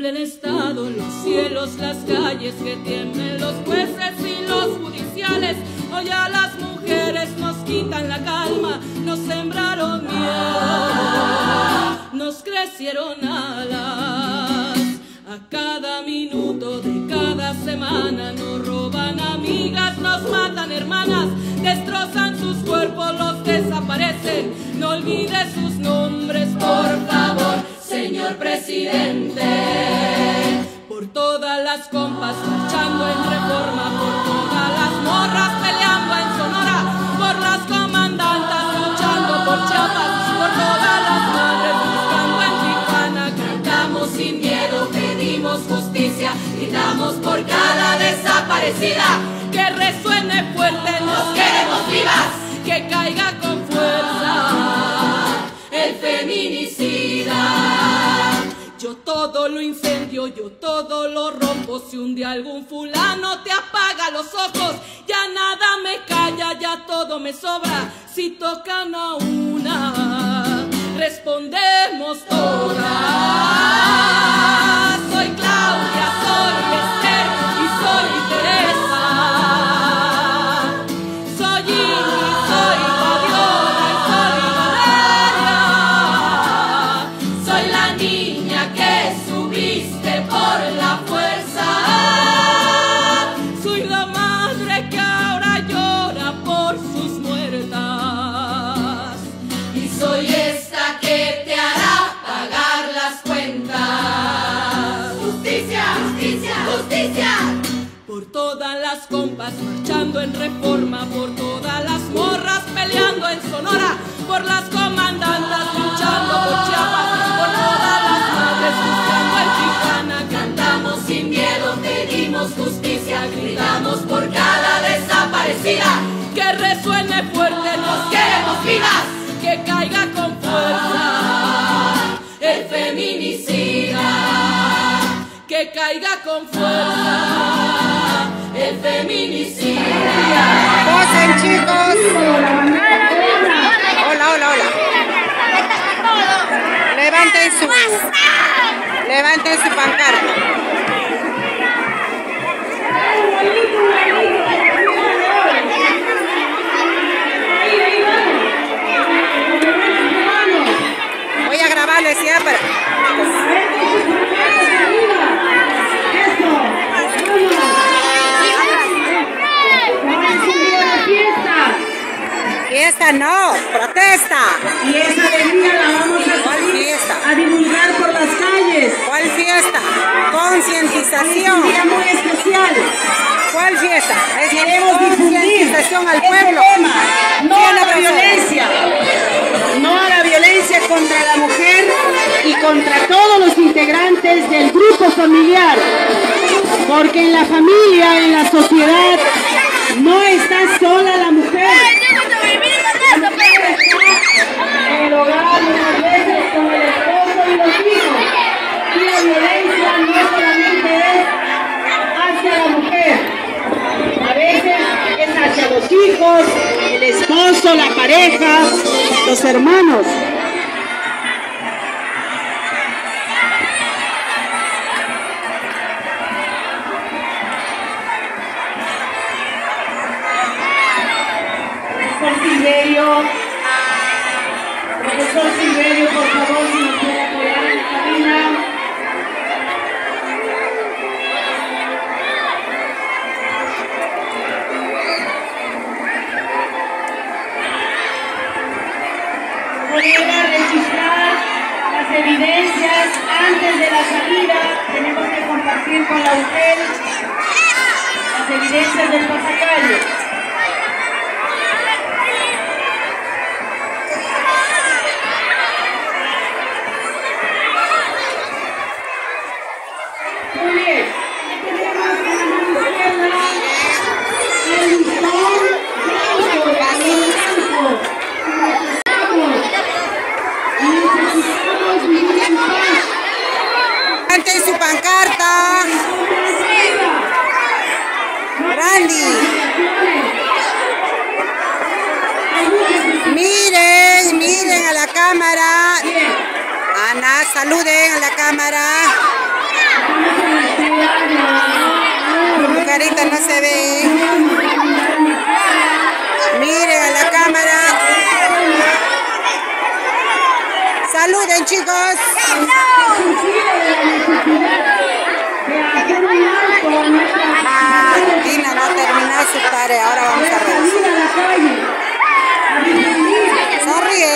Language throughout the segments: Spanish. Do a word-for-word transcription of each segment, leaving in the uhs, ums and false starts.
del Estado, los cielos, las calles, que tiemblen los jueces y los judiciales. Hoy a las mujeres nos quitan la calma, nos sembraron miedo, nos crecieron alas. A cada minuto de cada semana nos roban amigas, nos matan hermanas, destrozan sus cuerpos, los desaparecen. No olvide sus nombres, por favor, señor presidente. Por todas las compas marchando en Reforma, por todas las morras peleando en Sonora, por las comandantas luchando por Chiapas, por todas las madres buscando en Tijuana. Cantamos sin miedo, pedimos justicia, gritamos por cada desaparecida. Que resuene fuerte, nos queremos vivas, que caiga con fuerza el feminicida. Yo todo lo incendio, yo todo lo rompo. Si un día algún fulano te apaga los ojos, ya nada me calla, ya todo me sobra. Si tocan a una, respondemos todas. Soy Claudia, soy Esther y soy Teresa. Soy Ingrid, soy Fabiola y soy Valeria. Soy la niña que subiste por la fuerza. Soy la madre que ahora llora por sus muertas. Y soy esta que te hará pagar las cuentas. Justicia, justicia, justicia. Por todas las compas marchando en Reforma, por todas las morras peleando en Sonora, por las comandantas luchando por Chiapas, por todas las madres buscando en Tijuana. Cantamos sin miedo, pedimos justicia, gritamos por cada desaparecida. Que resuene fuerte, nos queremos vivas, que caiga con fuerza el feminicida. Que caiga con fuerza el feminicida. ¡Posen, chicos! Hola, hola, hola. Levanten su, levanten su pancarta. Voy a grabarles siempre. Fiesta no, protesta. Y esa alegría la vamos a salir a divulgar por las calles. ¿Cuál fiesta? Concientización. Es un día muy especial. ¿Cuál fiesta? Es Queremos concientización al pueblo. Tema. No a la violencia. No a la violencia contra la mujer y contra todos los integrantes del grupo familiar. Porque en la familia, en la sociedad, no está sola la mujer. La mujer está en el hogar, muchas veces con el esposo y los hijos. Y la violencia no solamente es hacia la mujer, a veces es hacia los hijos, el esposo, la pareja, los hermanos. Profesor Silverio, por favor, si nos puede apoyar en la cabina. Podría registrar las evidencias antes de la salida. Tenemos que compartir con la U T E L las evidencias del pasacalle. Levanten su pancarta. Randy. Miren, miren a la cámara. Ana, saluden a la cámara. Tu carita no se ve. Miren a la cámara. Saluden, chicos. Ah, Tina no ha terminado su tarea. Ahora vamos a revisar. Sonríe.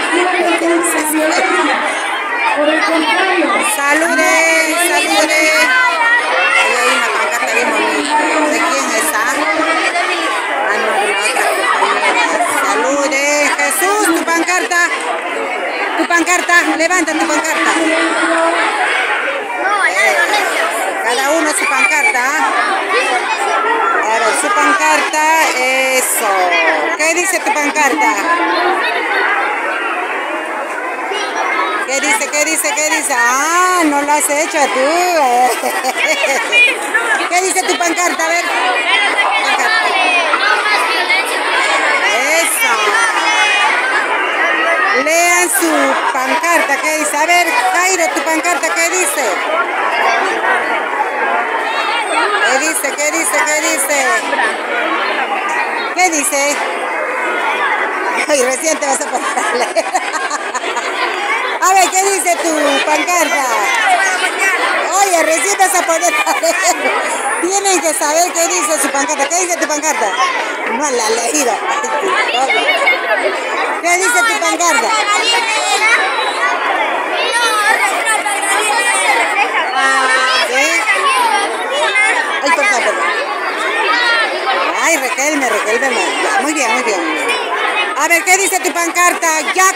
Saluden, saluden. Ahí hay una pancarta bien bonita. ¿De quién es esa? Ah, no, de la otra compañera. Saluden. Jesús, tu pancarta. Tu pancarta. Levanta tu pancarta. Cada uno su pancarta. A ver, su pancarta. Eso. ¿Qué dice tu pancarta? ¿Qué dice? ¿Qué dice? ¿Qué dice? Ah, no lo has hecho tú. ¿Qué dice tu pancarta? A ver. Pancarta. Eso. Lean su pancarta. ¿Qué dice? A ver, Jairo, tu pancarta, ¿qué dice? ¿Qué dice? ¿Qué dice? ¿Qué dice? ¿Qué dice? Ay, recién te vas a poner a leer. A ver, ¿qué dice tu pancarta? Oye, recién vas a poner a leer. Tienen que saber qué dice su pancarta. ¿Qué dice tu pancarta? No la he leído. ¿Qué dice tu pancarta? ¿Sí? Ay, perdón, perdón. Ay, Requelme, Requelme. Muy bien, muy bien. A ver, ¿qué dice tu pancarta, Jack?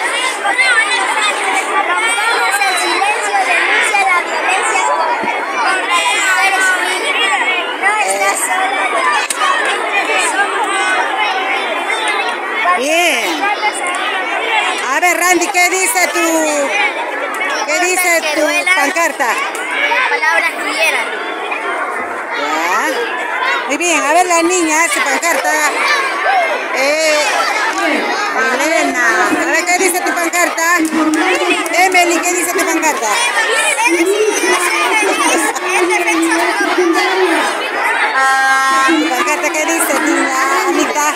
Bien. A ver, Randy, ¿qué dice tu, qué dice tu pancarta? Las palabras que hieran. Ya. Muy bien, a ver la niña, su pancarta. Eh, Elena, a ver, ¿qué dice tu pancarta? Emily, ¿qué dice tu pancarta? Ah, ¿tu pancarta qué dice, niña, Anita?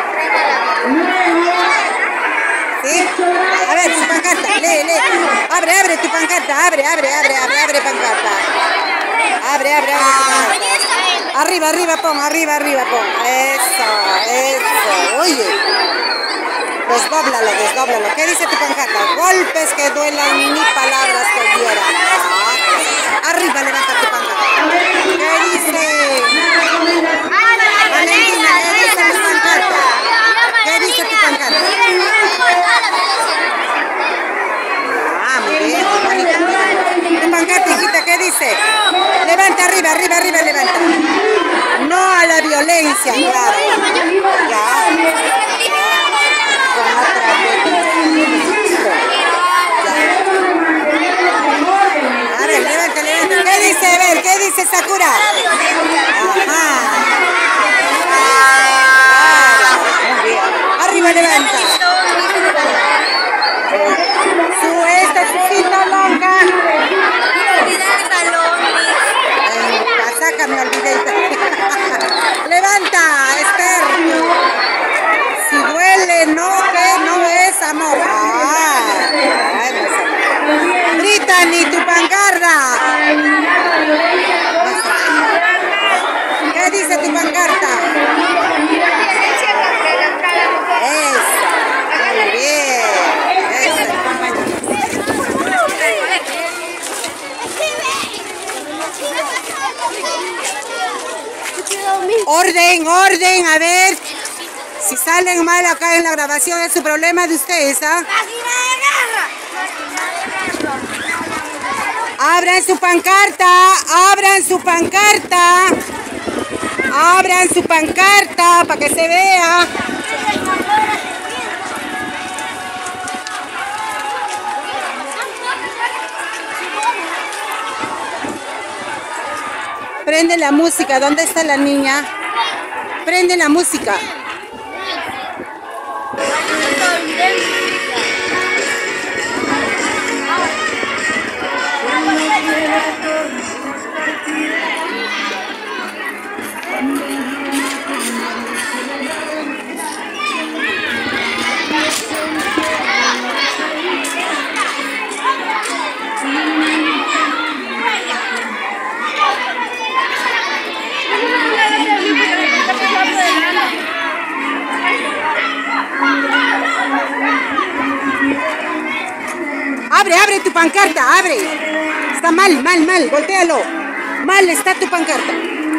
¿Sí? A ver, su pancarta, lee, lee. Abre, abre tu pancarta, abre, abre, abre, abre, abre pancarta. Abre, abre, abre tu pancarta. Arriba, arriba, pon, arriba, arriba, pon. Eso, eso. Oye. Desdóblalo, desdóblalo. ¿Qué dice tu pancarta? Golpes que duelan ni palabras que hieran. Ah, arriba, levanta tu pancarta. ¿Qué dice? Valentina, ¿qué dice tu pancarta? ¿Qué dice tu pancarta? Ah, muy bien, muy bonita. Tu pancarta, hijita, ¿qué dice? Levanta arriba, arriba, arriba, levanta. No a la violencia, claro. Ya. Con otra vez. A ver, levanta, levanta. ¿Qué dice? A ver, ¿qué dice Sakura? Ajá. Muy bien. Arriba, levanta. Su esta, su cita blanca. En casaca me olvidé. Levanta, Esther. Si duele, no, que no es amor. Ah, Brittany, tu pancarta. ¿Qué dice tu pancarta? Eso, muy bien. Eso. Orden, orden, a ver. Si salen mal acá en la grabación es su problema de ustedes, ¿ah? Abran su pancarta, abran su pancarta. Abran su pancarta para que se vea. Prende la música. ¿Dónde está la niña? Prende la música. Abre, abre tu pancarta, abre. Está mal, mal, mal, voltéalo. Mal está tu pancarta.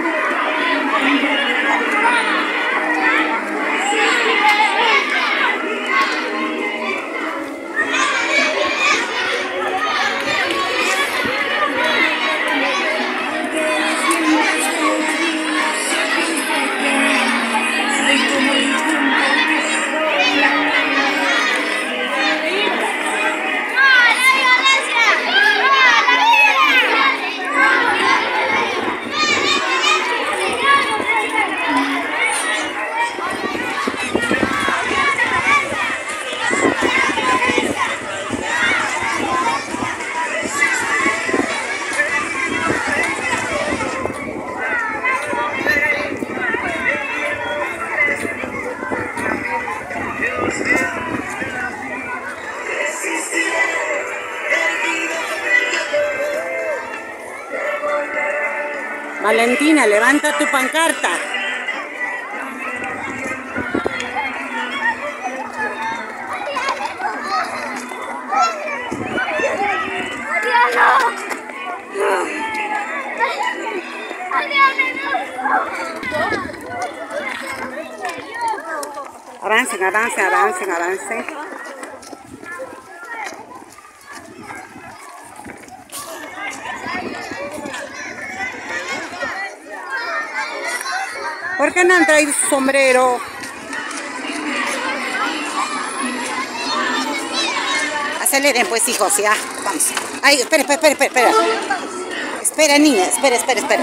Valentina, levanta tu pancarta. Avancen, avancen, avancen, avancen. ¿Por qué no han traído su sombrero? Aceleren pues, hijos, ya. Vamos. Ay, espera, espera, espera, espera. Espera, niña, espera, espera, espera.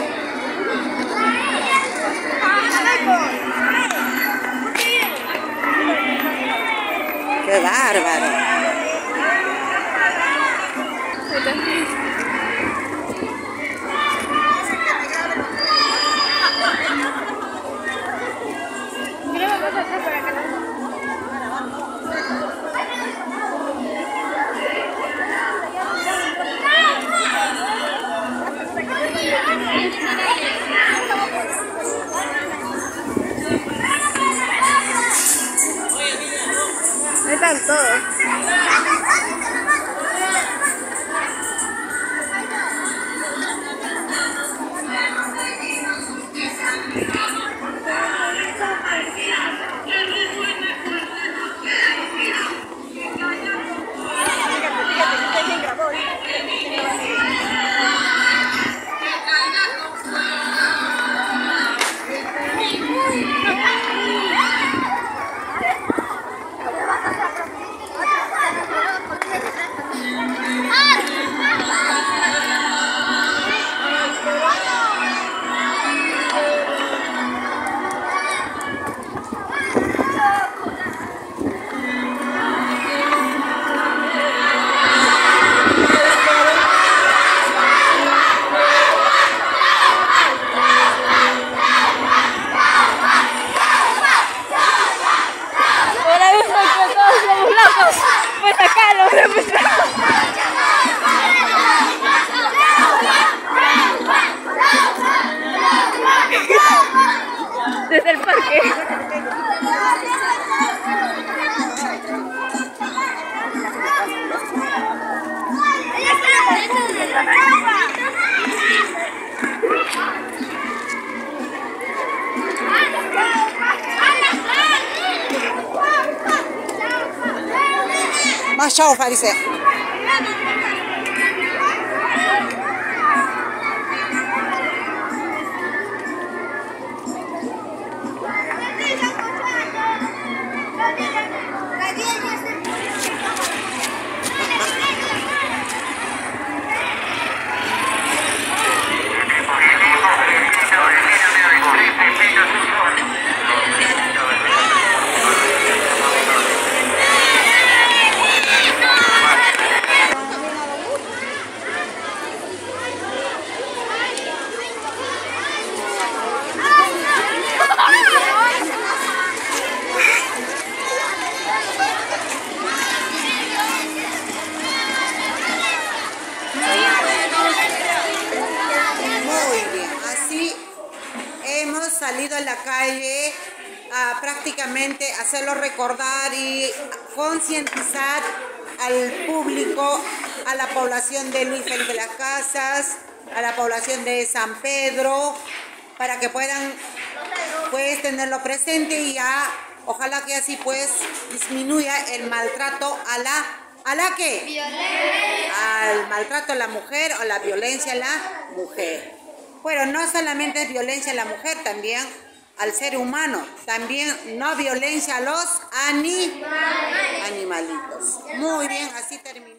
¡Qué bárbaro! Ahí están todos. Pues sacarlo, pues desde el parque. Más chaufa, dice. Salido a la calle a prácticamente hacerlo recordar y concientizar al público a la población de Luis Felipe Las Casas, a la población de San Pedro, para que puedan pues tenerlo presente y ya, ojalá que así pues disminuya el maltrato a la, ¿a la qué? Violencia. Al maltrato a la mujer o la violencia a la mujer. Bueno, no solamente es violencia a la mujer, también al ser humano, también no violencia a los ani animalitos. Muy bien, así termina.